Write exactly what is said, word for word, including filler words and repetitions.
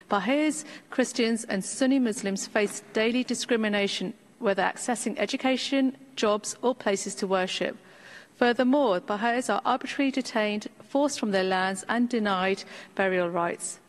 Baha'is, Christians and Sunni Muslims face daily discrimination, whether accessing education, jobs or places to worship. Furthermore, Baha'is are arbitrarily detained, forced from their lands and denied burial rights.